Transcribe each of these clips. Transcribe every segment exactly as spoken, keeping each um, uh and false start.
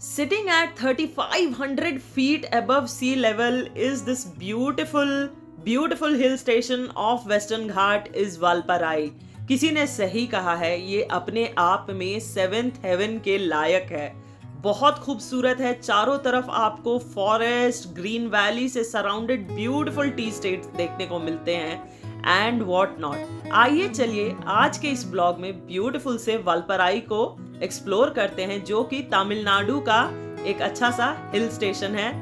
Sitting at thirty-five hundred feet above sea level is this beautiful, beautiful hill station of Western Ghat is Valparai. किसी ने सही कहा है, ये अपने आप में सेवेंथ हेवन के लायक है. बहुत खूबसूरत है. चारों तरफ आपको फॉरेस्ट, ग्रीन वैली से सराउंडेड ब्यूटीफुल टी स्टेट्स देखने को मिलते हैं एंड व्हाट नॉट. आइए चलिए आज के इस ब्लॉग में ब्यूटीफुल से वालपराई को एक्सप्लोर करते हैं, जो कि तमिलनाडु का एक अच्छा सा हिल स्टेशन है.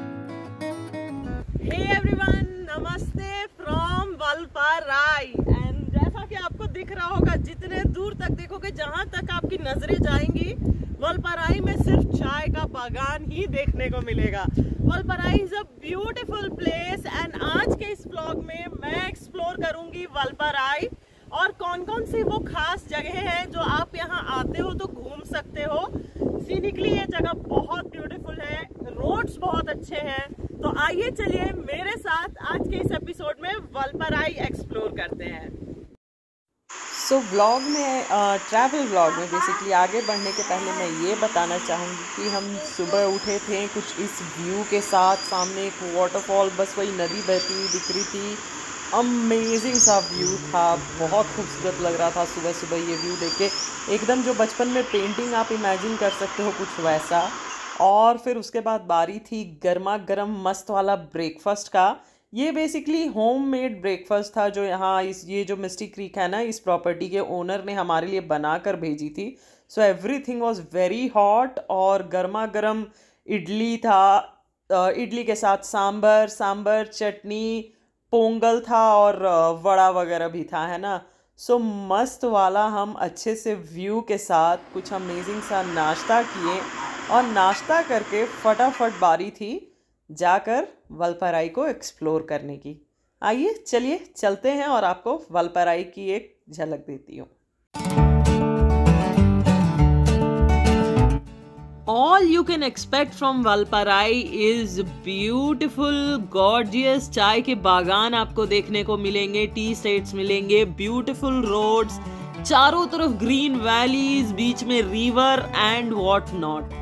हे एवरीवन, नमस्ते फ्रॉम वालपराई. एंड जैसा कि आपको दिख रहा होगा, जितने दूर तक देखोगे, जहां तक आपकी नजरें जाएंगी, वालपराई में सिर्फ चाय का बागान ही देखने को मिलेगा. Valparai is a beautiful place and आज के इस ब्लॉग में मैं एक्सप्लोर करूंगी वालपराई और कौन कौन सी वो खास जगह हैं जो आप यहाँ आते हो तो घूम सकते हो. सीनिकली ये जगह बहुत ब्यूटीफुल है, रोड्स बहुत अच्छे हैं. तो आइए चलिए मेरे साथ आज के इस एपिसोड में वालपराई एक्सप्लोर करते हैं. सो so, व्लॉग में ट्रैवल व्लॉग में बेसिकली आगे बढ़ने के पहले मैं ये बताना चाहूँगी कि हम सुबह उठे थे कुछ इस व्यू के साथ. सामने एक वाटरफॉल, बस वही नदी बहती हुई दिख रही थी. अमेजिंग सा व्यू था, बहुत खूबसूरत लग रहा था सुबह सुबह ये व्यू देख के. एकदम जो बचपन में पेंटिंग आप इमेजिन कर सकते हो, कुछ वैसा. और फिर उसके बाद बारी थी गर्मा गर्म मस्त वाला ब्रेकफास्ट का. ये बेसिकली होम मेड ब्रेकफास्ट था जो यहाँ इस ये जो मिस्टी क्रीक है ना, इस प्रॉपर्टी के ओनर ने हमारे लिए बना कर भेजी थी. So everything was very hot और गर्मा गर्म इडली था. इडली के साथ सांबर सांबर चटनी, पोंगल था और वड़ा वगैरह भी था, है ना. सो so, मस्त वाला हम अच्छे से व्यू के साथ कुछ अमेजिंग सा नाश्ता किए और नाश्ता करके फटाफट बारी थी जाकर वालपराई को एक्सप्लोर करने की. आइए चलिए चलते हैं और आपको वालपराई की एक झलक देती हूँ. All you can expect from Valparai is beautiful, gorgeous. चाय के बागान आपको देखने को मिलेंगे, टी स्टेट्स मिलेंगे, beautiful roads, चारों तरफ ग्रीन वैलीज, बीच में रिवर एंड व्हाट नॉट.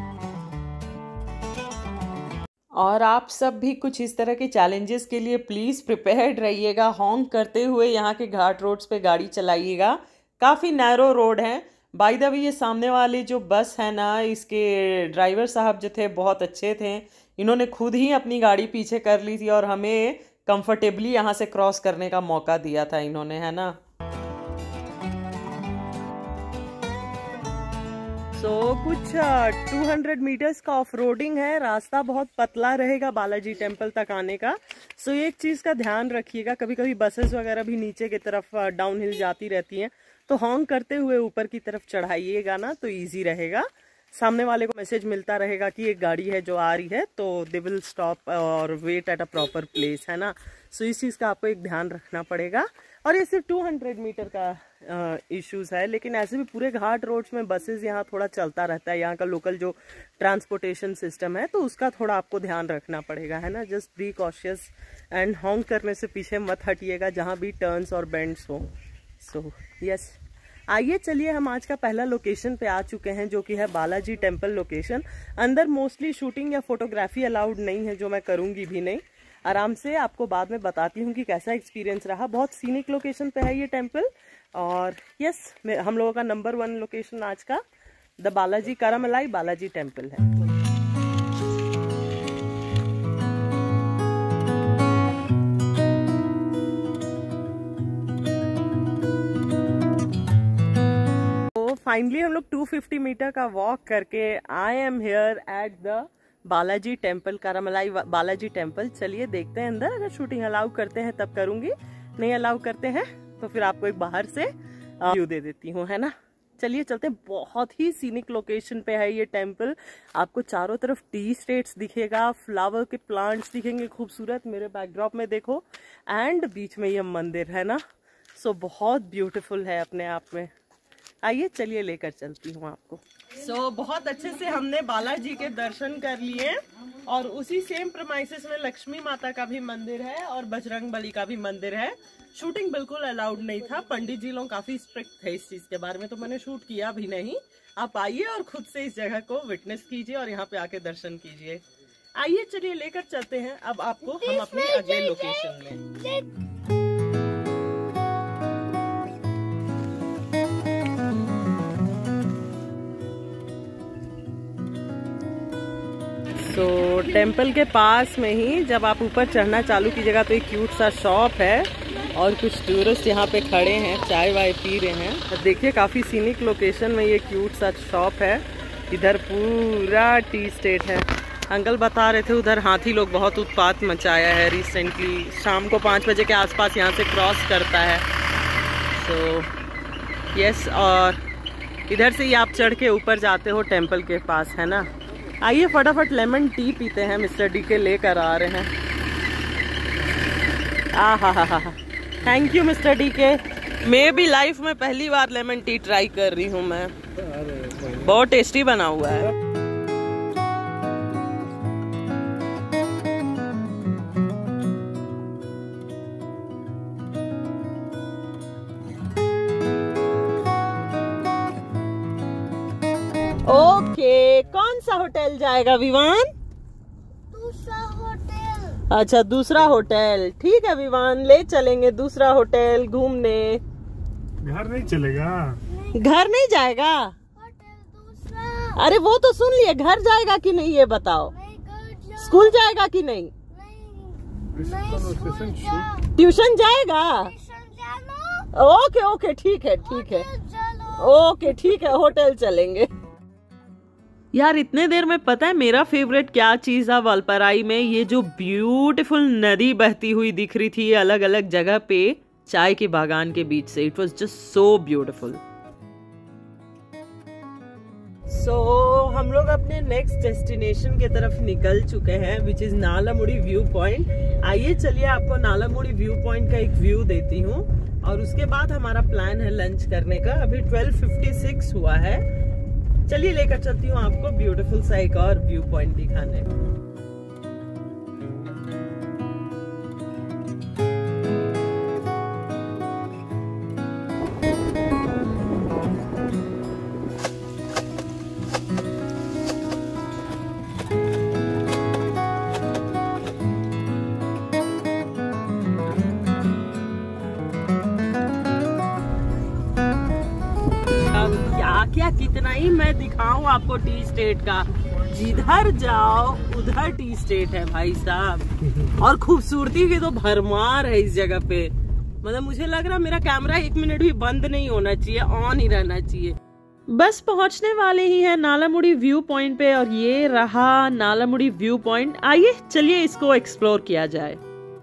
और आप सब भी कुछ इस तरह के चैलेंजेस के लिए प्लीज़ प्रिपेयर्ड रहिएगा. हॉन्क करते हुए यहाँ के घाट रोड्स पे गाड़ी चलाइएगा. काफ़ी नैरो रोड हैं. बाय द वे, ये सामने वाली जो बस है ना, इसके ड्राइवर साहब जो थे बहुत अच्छे थे. इन्होंने खुद ही अपनी गाड़ी पीछे कर ली थी और हमें कंफर्टेबली यहाँ से क्रॉस करने का मौका दिया था इन्होंने, है ना. सो so, कुछ टू हंड्रेड मीटर्स का ऑफ रोडिंग है. रास्ता बहुत पतला रहेगा बालाजी टेम्पल तक आने का. सो so, एक चीज़ का ध्यान रखिएगा, कभी कभी बसेस वगैरह भी नीचे की तरफ डाउन हिल जाती रहती हैं, तो हॉन्क करते हुए ऊपर की तरफ चढ़ाइएगा ना, तो इजी रहेगा. सामने वाले को मैसेज मिलता रहेगा कि एक गाड़ी है जो आ रही है, तो दे विल स्टॉप और wait at a proper place, है ना. सो so, इस चीज़ का आपको एक ध्यान रखना पड़ेगा. और ये सिर्फ टू हंड्रेड मीटर का इश्यूज़ है, लेकिन ऐसे भी पूरे घाट रोड्स में बसेस यहाँ थोड़ा चलता रहता है. यहाँ का लोकल जो ट्रांसपोर्टेशन सिस्टम है, तो उसका थोड़ा आपको ध्यान रखना पड़ेगा, है ना. Just be cautious and honk करने से पीछे मत हटिएगा जहाँ भी टर्न्स और बेंड्स हो. सो यस, आइए चलिए हम आज का पहला लोकेशन पे आ चुके हैं, जो कि है बालाजी टेम्पल लोकेशन. अंदर मोस्टली शूटिंग या फोटोग्राफी अलाउड नहीं है, जो मैं करूँगी भी नहीं. आराम से आपको बाद में बताती हूँ कि कैसा एक्सपीरियंस रहा. बहुत सीनिक लोकेशन पे है ये टेम्पल. और यस, हम लोगों का नंबर वन लोकेशन आज का द बालाजी कारामलाई बालाजी टेम्पल है. तो फाइनली हम लोग टू फिफ्टी मीटर का वॉक करके I am here at the Balaji temple, Karamalai Balaji temple. चलिए देखते हैं अंदर. अगर शूटिंग अलाउ करते हैं तब करूंगी, नहीं अलाउ करते हैं तो फिर आपको एक बाहर से व्यू दे देती हूँ, है ना. चलिए चलते हैं. बहुत ही सीनिक लोकेशन पे है ये टेम्पल. आपको चारों तरफ टी स्टेट्स दिखेगा, फ्लावर के प्लांट्स दिखेंगे खूबसूरत, मेरे बैकड्रॉप में देखो, एंड बीच में ये मंदिर है ना. सो बहुत ब्यूटीफुल है अपने आप में. आइए चलिए लेकर चलती हूँ आपको. सो so, बहुत अच्छे से हमने बालाजी के दर्शन कर लिए और उसी सेम प्रेमाइसेस में लक्ष्मी माता का भी मंदिर है और बजरंग बली का भी मंदिर है। शूटिंग बिल्कुल अलाउड नहीं था, पंडित जी लोग काफी स्ट्रिक्ट थे इस चीज के बारे में, तो मैंने शूट किया भी नहीं। आप आइए और खुद से इस जगह को विटनेस कीजिए और यहाँ पे आके दर्शन कीजिए। आइए चलिए लेकर चलते हैं अब आपको हम अपने अगले लोकेशन में। तो टेम्पल के पास में ही जब आप ऊपर चढ़ना चालू कीजिएगा तो एक क्यूट सा शॉप है और कुछ टूरिस्ट यहाँ पे खड़े हैं, चाय वाय पी रहे हैं। तो देखिए काफ़ी सीनिक लोकेशन में ये क्यूट सा शॉप है। इधर पूरा टी स्टेट है। अंकल बता रहे थे उधर हाथी लोग बहुत उत्पात मचाया है रिसेंटली, शाम को पाँच बजे के आसपास यहाँ से क्रॉस करता है। सो so, यस, और इधर से ही आप चढ़ के ऊपर जाते हो टेम्पल के पास, है ना। आइए फटाफट लेमन टी पीते हैं, मिस्टर डी के लेकर आ रहे हैं। आ हा हा हा, थैंक यू मिस्टर डी के। मैं भी लाइफ में पहली बार लेमन टी ट्राई कर रही हूँ मैं, बहुत टेस्टी बना हुआ है। ओके, कौन सा होटल जाएगा विवान? दूसरा होटल। अच्छा दूसरा होटल, ठीक है विवान, ले चलेंगे दूसरा होटल घूमने। घर नहीं चलेगा? घर नहीं जाएगा? होटल दूसरा। अरे वो तो सुन लिए, घर जाएगा कि नहीं ये बताओ। नहीं, घर जा। स्कूल जाएगा कि नहीं? नहीं, नहीं स्कूल जा। ट्यूशन जाएगा? ट्यूशन जानो। ओके ओके ठीक है ठीक है, होटल चलो। ओके ठीक है, होटल चलेंगे। यार इतने देर में पता है मेरा फेवरेट क्या चीज था वालपराई में? ये जो ब्यूटीफुल नदी बहती हुई दिख रही थी अलग अलग जगह पे चाय के बागान के बीच से। It was just so beautiful. So हम लोग अपने नेक्स्ट डेस्टिनेशन की तरफ निकल चुके हैं, which is Nallamudi view point. आइए चलिए आपको नालामुड़ी व्यू पॉइंट का एक व्यू देती हूँ और उसके बाद हमारा प्लान है लंच करने का। अभी ट्वेल्व फिफ्टी सिक्स हुआ है, चलिए लेकर चलती हूँ आपको ब्यूटीफुल सा एक और व्यू पॉइंट दिखाने। क्या कितना ही मैं दिखाऊं आपको टी स्टेट का, जिधर जाओ उधर टी स्टेट है भाई साहब। और खूबसूरती की तो भरमार है इस जगह पे, मतलब मुझे लग रहा मेरा कैमरा एक मिनट भी बंद नहीं होना चाहिए, ऑन ही रहना चाहिए। बस पहुंचने वाले ही हैं नालामुड़ी व्यू पॉइंट पे और ये रहा नालामुड़ी व्यू पॉइंट। आइए चलिए इसको एक्सप्लोर किया जाए।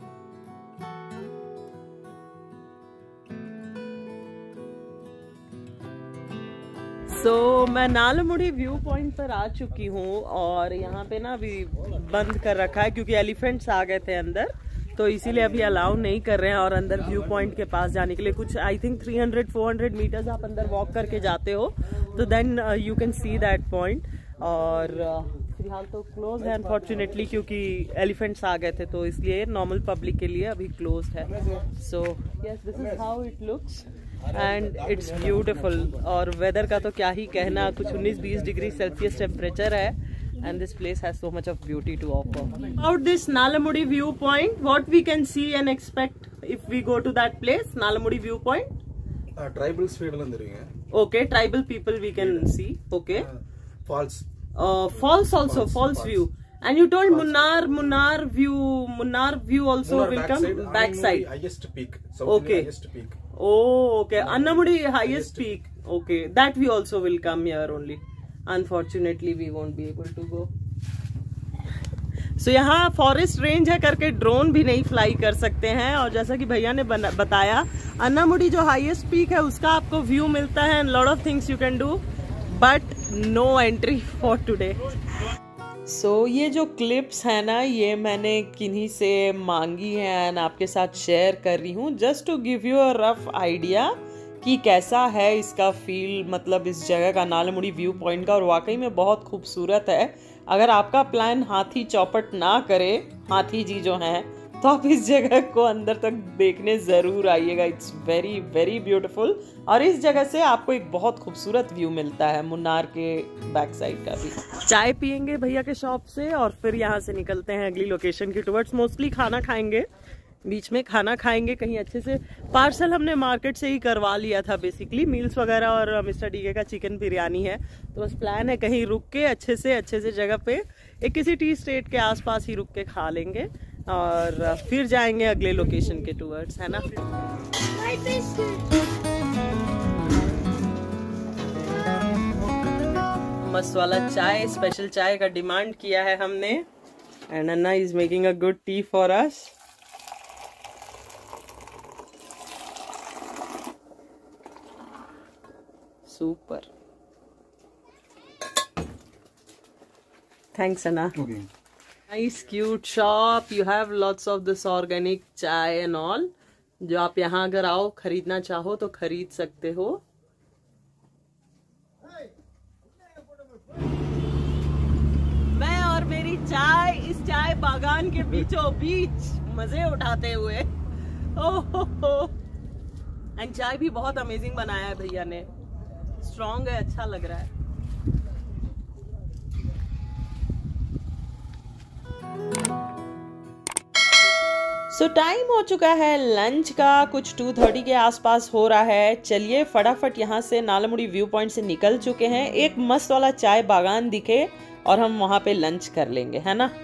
तो so, मैं नालामुड़ी व्यू पॉइंट पर आ चुकी हूँ और यहाँ पे ना अभी बंद कर रखा है क्योंकि एलिफेंट्स आ गए थे अंदर, तो इसीलिए अभी अलाउ नहीं कर रहे हैं। और अंदर व्यू पॉइंट के पास जाने के लिए कुछ I think three hundred four hundred metres आप अंदर वॉक करके जाते हो तो then you can see that point. और uh, फिलहाल तो क्लोज है अनफॉर्चुनेटली क्योंकि एलिफेंट्स आ गए थे, तो इसलिए नॉर्मल पब्लिक के लिए अभी क्लोज है। So yes, this is how it looks and it's beautiful. और वेदर का तो क्या ही कहना, कुछ उन्नीस बीस डिग्री सेल्सियस टेम्परेचर है and this place has so much of beauty to offer. About this Nallamudi view point, what we can see and expect if we go to that place, Nallamudi view point? Tribals வீடெல்லாம் தெரியுங்க. Okay, tribal people we can see. Okay. Falls. Uh, falls also, falls, falls view. And you told falls. Munnar, Munnar view, Munnar view also Munnar will back come side, backside. Highest peak. South Okay. Highest peak. Oh, okay. Uh, Annamudi highest highest peak. Okay, that we also will come here only. Unfortunately, we won't be able to go. So यहाँ forest range है करके drone भी नहीं fly कर सकते हैं। और जैसा कि भैया ने बताया, अन्नामुड़ी जो हाईएस्ट पीक है उसका आपको व्यू मिलता है and lot of things you can do, but no entry for today. So ये जो क्लिप्स है ना, ये मैंने किन्हीं से मांगी है एंड आपके साथ शेयर कर रही हूँ, just to give you a rough idea कि कैसा है इसका फील, मतलब इस जगह का नालमुड़ी व्यू पॉइंट का। और वाकई में बहुत खूबसूरत है। अगर आपका प्लान हाथी चौपट ना करे, हाथी जी जो हैं, तो आप इस जगह को अंदर तक देखने ज़रूर आइएगा। It's very very beautiful. और इस जगह से आपको एक बहुत खूबसूरत व्यू मिलता है मुन्नार के बैक साइड का भी। चाय पियेंगे भैया के शॉप से और फिर यहाँ से निकलते हैं अगली लोकेशन की टुवर्ड्स। मोस्टली खाना खाएंगे, बीच में खाना खाएंगे कहीं अच्छे से। पार्सल हमने मार्केट से ही करवा लिया था बेसिकली, मील्स वगैरह, और मिस्टर डीके का चिकन बिरयानी है। तो बस प्लान है कहीं रुक के अच्छे से अच्छे से जगह पे एक किसी टी स्टेट के आसपास ही रुक के खा लेंगे और फिर जाएंगे अगले लोकेशन के टुवर्ड्स, है ना। My biscuit. मस्त वाला चाय, स्पेशल चाय का डिमांड किया है हमने and Anna is making a good tea for us. Super. Thanks, Anna. Okay. Nice, cute shop. You have lots of this organic chai and all. जो आप यहाँ अगर आओ खरीदना चाहो तो खरीद सकते हो। मैं और मेरी चाय इस चाय बागान के बीचों बीच मजे उठाते हुए। ओहो, एंड चाय भी बहुत अमेजिंग बनाया है भैया ने। स्ट्रॉन्ग है, अच्छा लग रहा है। सो so, टाइम हो चुका है लंच का, कुछ टू थर्टी के आसपास हो रहा है। चलिए फटाफट यहाँ से नालामुड़ी व्यू पॉइंट से निकल चुके हैं। एक मस्त वाला चाय बागान दिखे और हम वहाँ पे लंच कर लेंगे, है ना।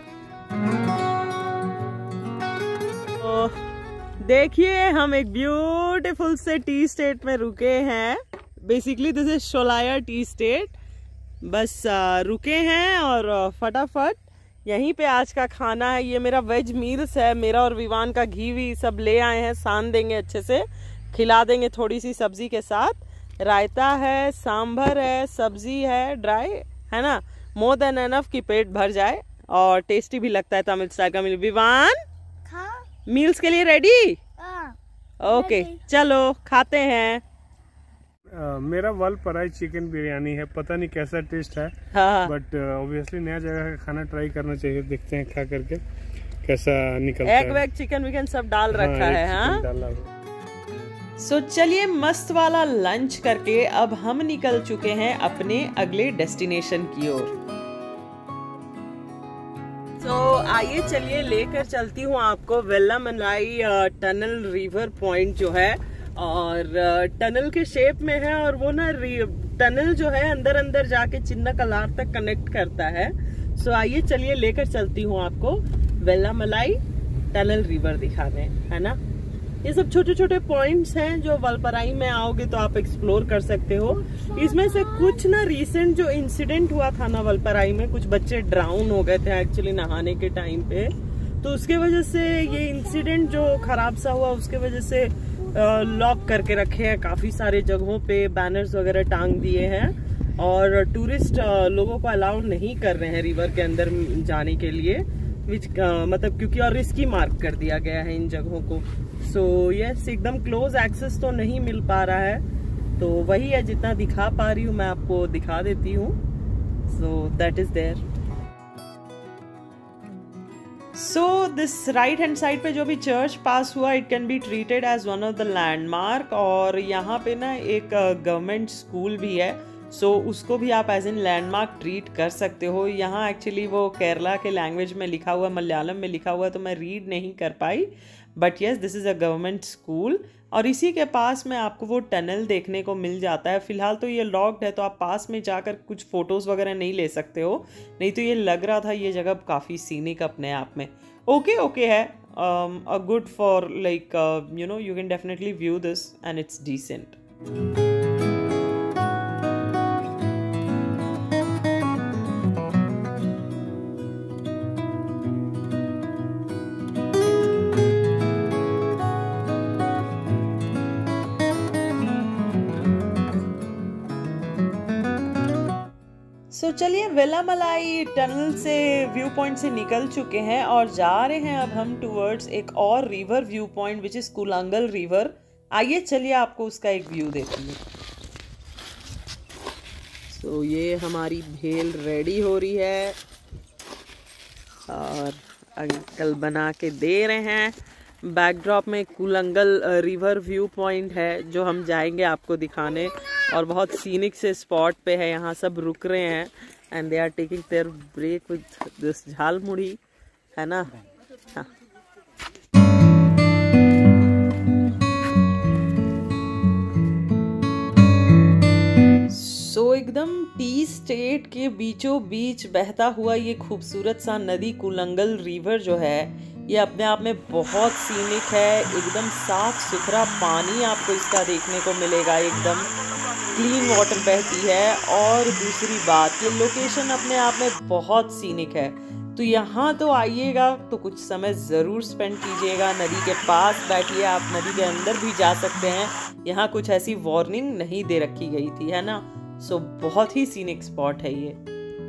तो देखिए हम एक ब्यूटीफुल से टी स्टेट में रुके हैं। Basically this is Sholayar tea estate. बस आ, रुके हैं और फटाफट यहीं पे आज का खाना है। ये मेरा वेज मील्स है, मेरा और विवान का घी भी सब ले आए हैं, सान देंगे अच्छे से, खिला देंगे थोड़ी सी सब्जी के साथ। रायता है, सांभर है, सब्जी है ड्राई, है ना, मोर देन एनफ कि पेट भर जाए और टेस्टी भी लगता है तमिल स्टाइल का मील। विवान खा मील्स के लिए रेडी? हाँ, ओके चलो खाते हैं। Uh, मेरा वालपराई चिकन बिरयानी है, पता नहीं कैसा टेस्ट है, हाँ बट ऑब्वियसली नया जगह का खाना ट्राई करना चाहिए। देखते हैं खा करके कैसा निकलता एग है। वैग चिकन विकन सब डाल रखा हाँ, है। एक हाँ चिकन डाला हुआ। सो so, चलिए मस्त वाला लंच करके अब हम निकल चुके हैं अपने अगले डेस्टिनेशन की ओर। तो आइए चलिए लेकर चलती हूँ आपको वेल्लामलाई टनल रिवर पॉइंट जो है, और टनल के शेप में है, और वो ना टनल जो है अंदर अंदर जाके चिन्ना कलार तक कनेक्ट करता है। सो आइए चलिए लेकर चलती हूँ आपको वेल्लामलाई टनल रिवर दिखाने, है ना। ये सब छोटे छोटे पॉइंट्स हैं जो वालपराई में आओगे तो आप एक्सप्लोर कर सकते हो। इसमें से कुछ ना रिसेंट जो इंसिडेंट हुआ था ना वालपराई में, कुछ बच्चे ड्राउन हो गए थे एक्चुअली नहाने के टाइम पे, तो उसके वजह से ये इंसिडेंट जो खराब सा हुआ उसके वजह से लॉक करके रखे हैं काफी सारे जगहों पे, बैनर्स वगैरह टांग दिए हैं और टूरिस्ट लोगों को अलाउ नहीं कर रहे हैं रिवर के अंदर जाने के लिए, विच मतलब क्योंकि और रिस्की मार्क कर दिया गया है इन जगहों को। सो यस, एकदम क्लोज एक्सेस तो नहीं मिल पा रहा है, तो वही है जितना दिखा पा रही हूँ मैं आपको दिखा देती हूँ। So that is there. So this right hand side पे जो भी चर्च पास हुआ, it can be treated as one of the landmark, और यहाँ पे ना एक गवर्नमेंट uh, स्कूल भी है, सो so, उसको भी आप एज इन लैंडमार्क ट्रीट कर सकते हो। यहाँ एक्चुअली वो केरला के लैंग्वेज में लिखा हुआ, मलयालम में लिखा हुआ, तो मैं रीड नहीं कर पाई, but yes this is a government school. और इसी के पास में आपको वो टनल देखने को मिल जाता है। फिलहाल तो ये लॉक्ड है, तो आप पास में जाकर कुछ फोटोज़ वगैरह नहीं ले सकते हो, नहीं तो ये लग रहा था ये जगह काफ़ी सीनिक अपने आप में। ओके ओके है, a good for like you know you can definitely view this and it's decent. So so, चलिए वेल्लामलाई टनल से व्यू पॉइंट से निकल चुके हैं और जा रहे हैं अब हम टूवर्ड्स एक और river view point which is Kulangal river, आइए चलिए आपको उसका एक व्यू देती हूँ। तो ये हमारी भेल रेडी हो रही है और अंकल बना के दे रहे हैं। बैकड्रॉप में कुलंगल रिवर व्यू पॉइंट है जो हम जाएंगे आपको दिखाने, और बहुत सीनिक से स्पॉट पे है। यहाँ सब रुक रहे हैं and they are taking their break with this jhalmuri, है ना। हाँ। सो एकदम टी स्टेट के बीचों बीच बहता हुआ ये खूबसूरत सा नदी कुलंगल रिवर जो है, ये अपने आप में बहुत सीनिक है। एकदम साफ सुथरा पानी आपको इसका देखने को मिलेगा, एकदम क्लीन वाटर बहती है। और दूसरी बात, ये लोकेशन अपने आप में बहुत सीनिक है। तो यहाँ तो आइएगा तो कुछ समय ज़रूर स्पेंड कीजिएगा। नदी के पास बैठिए, आप नदी के अंदर भी जा सकते हैं। यहाँ कुछ ऐसी वार्निंग नहीं दे रखी गई थी, है ना। सो बहुत ही सीनिक स्पॉट है ये।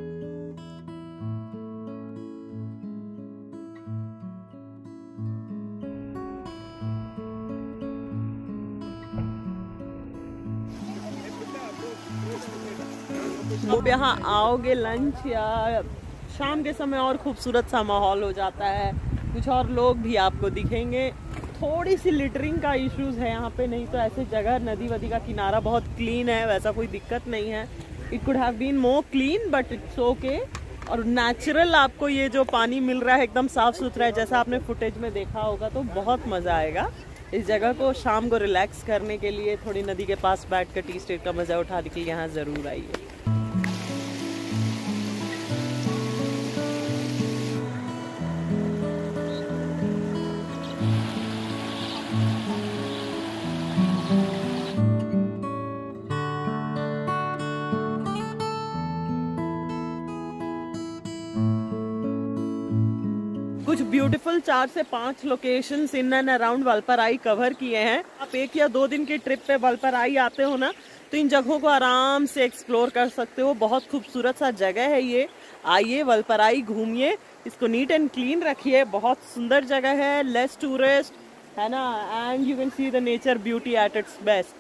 आप यहाँ आओगे लंच या शाम के समय और खूबसूरत सा माहौल हो जाता है। कुछ और लोग भी आपको दिखेंगे। थोड़ी सी लिटरिंग का इश्यूज है यहाँ पे, नहीं तो ऐसे जगह नदी वदी का किनारा बहुत क्लीन है, वैसा कोई दिक्कत नहीं है। It could have been more clean but it's okay. और नेचुरल आपको ये जो पानी मिल रहा है एकदम साफ सुथरा है, जैसा आपने फुटेज में देखा होगा। तो बहुत मज़ा आएगा इस जगह को शाम को रिलैक्स करने के लिए, थोड़ी नदी के पास बैठ कर टी स्टेट का मज़ा उठाने के लिए यहाँ ज़रूर आइए। कुछ ब्यूटीफुल चार से पांच locations in and around Valparai cover किए हैं। आप एक या दो दिन की ट्रिप पे वलपराई आते हो ना, तो इन जगहों को आराम से एक्सप्लोर कर सकते हो। बहुत खूबसूरत सा जगह है ये। आइए वलपराई घूमिए, इसको नीट एंड क्लीन रखिए। बहुत सुंदर जगह है, लेस टूरिस्ट, है ना, and you can see the nature beauty at its best.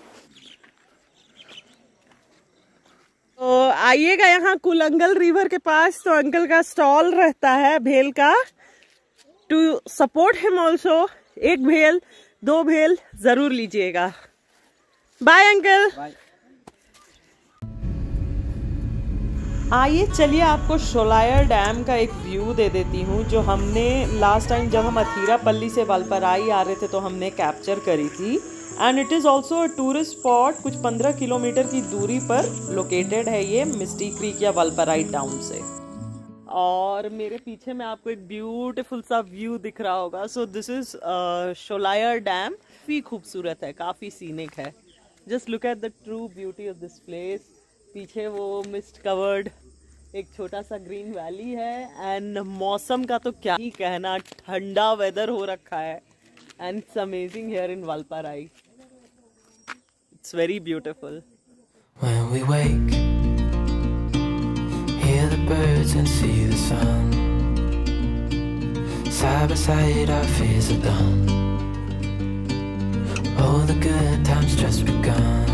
तो आइएगा यहाँ कुलंगल रिवर के पास, तो अंकल का स्टॉल रहता है भेल का। टू सपोर्ट हिम ऑल्सो, एक भेल दो भेल जरूर लीजिएगा। Bye uncle. बाय। आइए चलिए आपको शोलायर डैम का एक व्यू दे देती हूँ, जो हमने लास्ट टाइम जब हम अथीरापल्ली से वलपराई आ रहे थे तो हमने कैप्चर करी थी। And it is also a tourist spot. कुछ पंद्रह किलोमीटर की दूरी पर लोकेटेड है ये मिस्टी क्रीक या वलपराई टाउन से। और मेरे पीछे में आपको एक ब्यूटीफुल सा व्यू दिख रहा होगा। So this is Sholayar dam. काफ़ी खूबसूरत है, काफ़ी सीनिक है। Just look at the true beauty of this place. पीछे वो मिस्ट कवर्ड एक छोटा सा ग्रीन वैली है। एंड मौसम का तो क्या ही कहना, ठंडा वेदर हो रखा है। And it's amazing here in Valparai. It's very beautiful. When we wake, hear the birds and see the sun. Side by side our fears are done. All the good times just begun.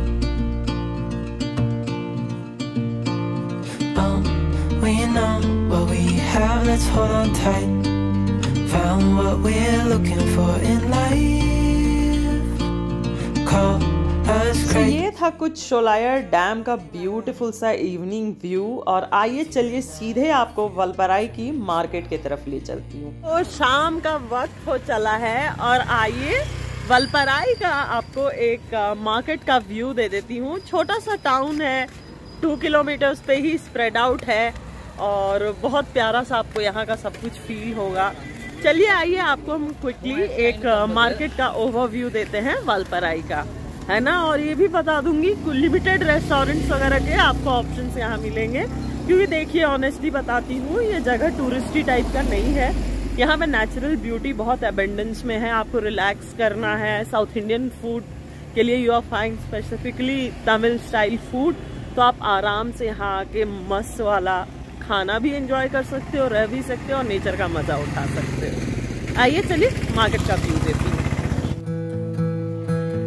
Oh, we know what we have, let's hold on tight. Found what we're looking for in life. Call तो ये था कुछ Sholayar dam का beautiful सा evening view. और आइए चलिए सीधे आपको वलपराई की मार्केट की तरफ ले चलती हूँ। तो शाम का वक्त हो चला है और आइए वलपराई का आपको एक मार्केट का व्यू दे देती हूँ। छोटा सा टाउन है, टू किलोमीटर्स पे ही स्प्रेड आउट है और बहुत प्यारा सा आपको यहाँ का सब कुछ फील होगा। चलिए आइए आपको हम क्विकली एक मार्केट का ओवरव्यू देते हैं वलपराई का, है ना। और ये भी बता दूंगी लिमिटेड रेस्टोरेंट्स वगैरह के आपको ऑप्शंस यहाँ मिलेंगे, क्योंकि देखिए ऑनेस्टली बताती हूँ ये जगह टूरिस्टी टाइप का नहीं है। यहाँ पे नेचुरल ब्यूटी बहुत एबेंडेंस में है। आपको रिलैक्स करना है, साउथ इंडियन फूड के लिए you are find specifically Tamil style food, तो आप आराम से यहाँ आके मस्त वाला खाना भी एंजॉय कर सकते हो, रह भी सकते हो और नेचर का मजा उठा सकते हो। आइए चलिए मार्केट का व्यू देती हूँ।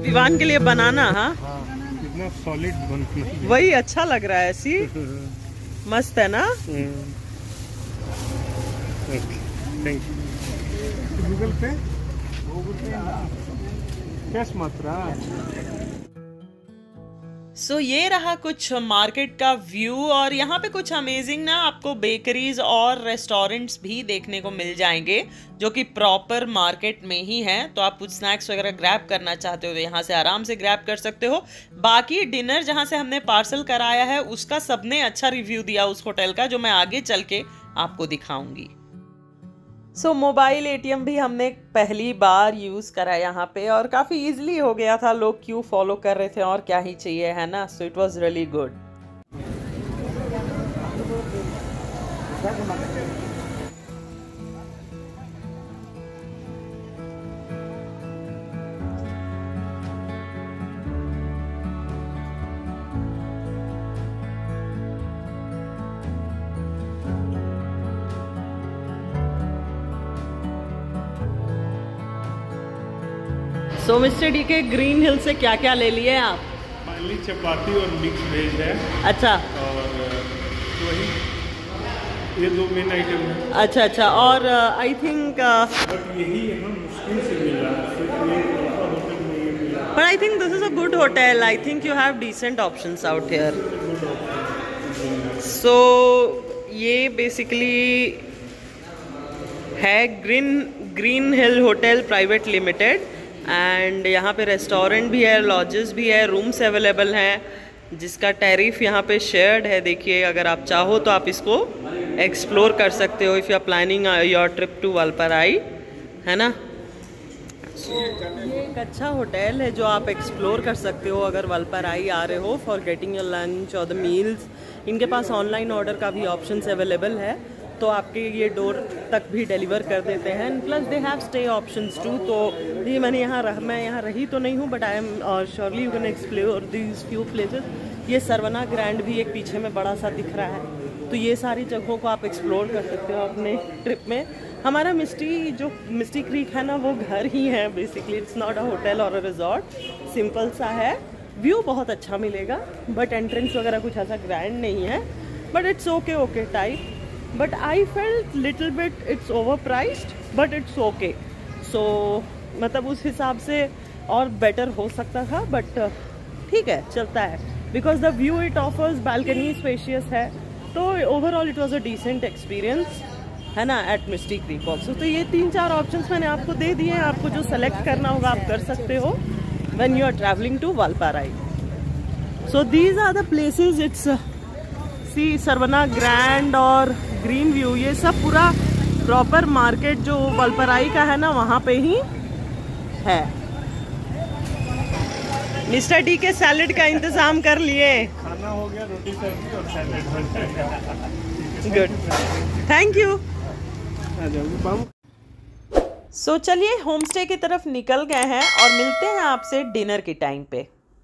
विवान के लिए बनाना। हाँ कितना सॉलिड बनना, वही अच्छा लग रहा है। सी मस्त है ना। Thank you. Google pay cash मात्रा। सो so, ये रहा कुछ मार्केट का व्यू, और यहाँ पे कुछ अमेजिंग ना आपको बेकरीज और रेस्टोरेंट्स भी देखने को मिल जाएंगे जो कि प्रॉपर मार्केट में ही हैं। तो आप कुछ स्नैक्स वगैरह ग्रैब करना चाहते हो तो यहाँ से आराम से ग्रैब कर सकते हो। बाकी डिनर जहाँ से हमने पार्सल कराया है उसका सबने अच्छा रिव्यू दिया उस होटल का, जो मैं आगे चल के आपको दिखाऊंगी। सो मोबाइल एटीएम भी हमने पहली बार यूज़ करा यहाँ पे, और काफ़ी इजीली हो गया था। लोग क्यू फॉलो कर रहे थे और क्या ही चाहिए, है ना। So it was really good. So Mister D K green hill से क्या क्या ले लिए आप? फाइनली चपाती और मिक्स वेज है। अच्छा। और वही ये दो मेन आइटम है। अच्छा अच्छा। और आई थिंक बट यही यहाँ मुश्किल से मिल रहा है, सिर्फ ये होटल में ये मिला। But I think this is a good hotel. I think you have decent options out here. So ये बेसिकली है green green hill hotel private limited, and यहाँ पे रेस्टोरेंट भी है, लॉजेस भी है, रूम्स अवेलेबल हैं, जिसका टैरिफ यहाँ पे शेयर्ड है। देखिए, अगर आप चाहो तो आप इसको एक्सप्लोर कर सकते हो if you are planning your trip to Valparai, है ना। ये एक अच्छा होटल है जो आप एक्सप्लोर कर सकते हो अगर वालपराई आ रहे हो फॉर गेटिंग योर लंच और द मील्स। इनके पास ऑनलाइन ऑर्डर का भी ऑप्शंस अवेलेबल है, तो आपके ये डोर तक भी डिलीवर कर देते हैं। Plus they have stay options too. तो ये मैंने यहाँ रह मैं यहाँ रही तो नहीं हूँ, but I am surely you can explore these few places. ये सरवना ग्रैंड भी एक पीछे में बड़ा सा दिख रहा है, तो ये सारी जगहों को आप एक्सप्लोर कर सकते हो अपने ट्रिप में। हमारा मिस्टी जो मिस्टी क्रीक है ना, वो घर ही है basically. It's not a hotel और अ रिजॉर्ट, सिंपल सा है। व्यू बहुत अच्छा मिलेगा, बट एंट्रेंस वगैरह कुछ ऐसा ग्रैंड नहीं है, but it's okay okay type. But I felt little bit it's overpriced, but it's okay. So मतलब उस हिसाब से और बेटर हो सकता था, बट ठीक है, चलता है। Because the view it offers, balcony spacious है, तो overall it was a decent experience, है ना, at Misty Creek also। तो ये तीन चार ऑप्शंस मैंने आपको दे दिए हैं। आपको जो सेलेक्ट करना होगा आप कर सकते हो when you are traveling to Valparai. So these are the places. It's see Saravana grand और ग्रीन व्यू, ये सब पूरा प्रॉपर मार्केट जो वालपराई का है ना, वहाँ पे ही है। मिस्टर डी के सैलेड का इंतजाम कर लिए। खाना हो गया, रोटी सब्जी और सैलेड बन जाएगा। Good, thank you. आ जाओगे बाबू। सो चलिए होम स्टे की तरफ निकल गए हैं और मिलते हैं आपसे डिनर के टाइम पे।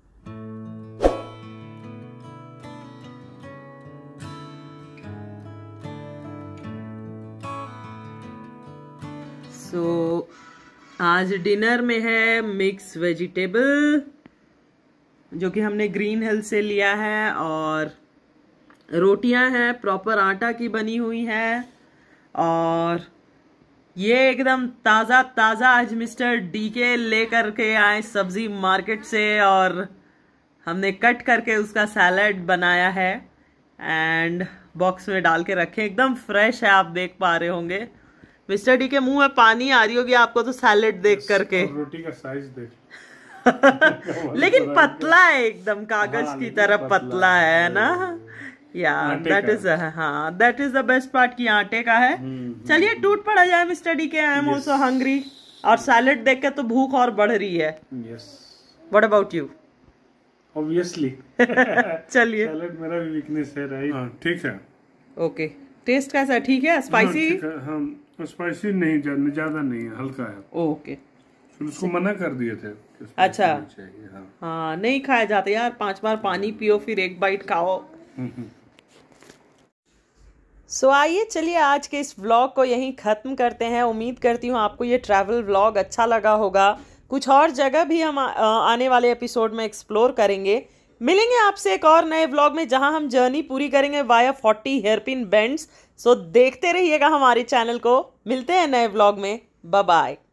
सो so, आज डिनर में है मिक्स वेजिटेबल जो कि हमने ग्रीन हिल से लिया है, और रोटियां हैं प्रॉपर आटा की बनी हुई है, और ये एकदम ताज़ा ताज़ा आज मिस्टर डी के लेकर के आए सब्जी मार्केट से, और हमने कट करके उसका सैलड बनाया है एंड बॉक्स में डाल के रखे। एकदम फ्रेश है, आप देख पा रहे होंगे। मिस्टर डी के मुंह में पानी आ रही होगी आपको तो सैलेड देख करके। रोटी का साइज देख। लेकिन पतला है एकदम, कागज हाँ, की तरह पतला, पतला है ना। या दैट इज हाँ that is the best part की आटे का है। चलिए टूट पड़ा जाए Mister D K. I am also hungry, और सैलेड देख के तो भूख और बढ़ रही है। Yes. What about you? Obviously. चलिए, सैलेड मेरा भी वीकनेस है, राइट। ठीक है। ओके, टेस्ट कैसा है? ठीक है, स्पाइसी? हाँ, स्पाइसी नहीं, ज्यादा नहीं है, हल्का है। ओके, फिर उसको मना कर दिए थे। अच्छा, हाँ। हाँ नहीं खाया जाता यार, पांच बार पानी पियो फिर एक बाइट खाओ। सो so, आइए चलिए आज के इस व्लॉग को यहीं ख़त्म करते हैं। उम्मीद करती हूँ आपको ये ट्रैवल व्लॉग अच्छा लगा होगा। कुछ और जगह भी हम आने वाले एपिसोड में एक्सप्लोर करेंगे। मिलेंगे आपसे एक और नए व्लॉग में जहां हम जर्नी पूरी करेंगे via forty hairpin bends. So देखते रहिएगा हमारे चैनल को। मिलते हैं नए व्लॉग में। Bye bye.